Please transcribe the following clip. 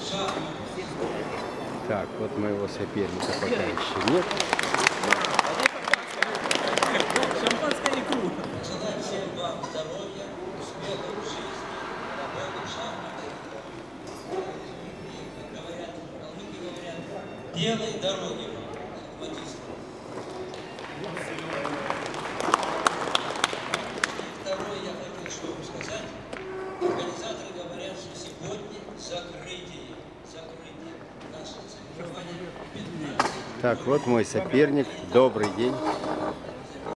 Так, вот моего соперника пока еще нет. Шампанское икру. Желаю всем вам здоровья, успехов в жизни, работы, шахматы. И, как говорят, калмыки говорят, белой дороги вам, шахматистам. И второе я хотел что вам сказать. Организаторы говорят, что сегодня закрытие нашего соревнования 15. Так, вот мой соперник. Добрый день.